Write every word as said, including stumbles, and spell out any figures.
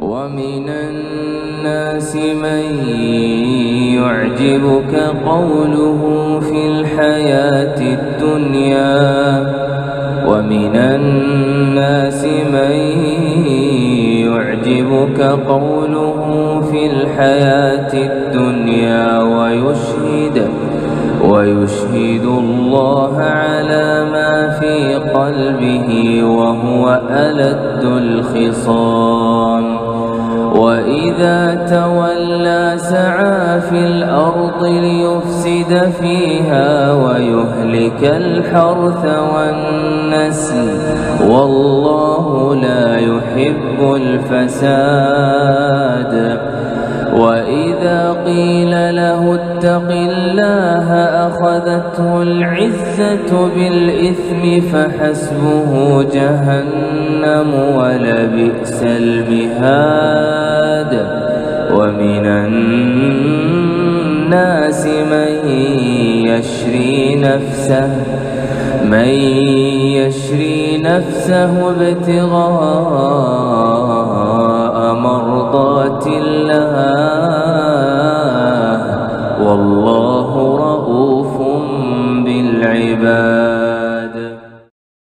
ومن الناس من يعجبك قوله في الحياة الدنيا ومن الناس من يعجبك قوله في الحياة الدنيا ويشهد ويشهد الله على ما في قلبه وهو ألد الخصام وإذا تولى سعى في الأرض ليفسد فيها ويهلك الحرث والنسل والله لا يحب الفساد. وإذا قيل له اتق الله أخذته العزة بالإثم فحسبه جهنم ولبئس المهاد. ومن الناس من يشري نفسه من يشري نفسه ابتغاء مرضات الله والله رؤوف بالعباد.